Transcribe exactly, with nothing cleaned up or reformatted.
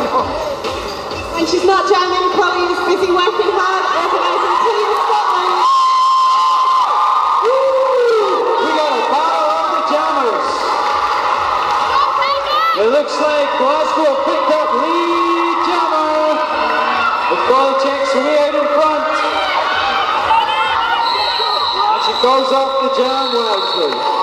When she's not jamming, Collie is busy working hard, organising tea in Scotland. We got a battle of the jammers. It looks like Glasgow have picked up lead jammer. The Collie checks way out in front. And she calls off the jam wisely.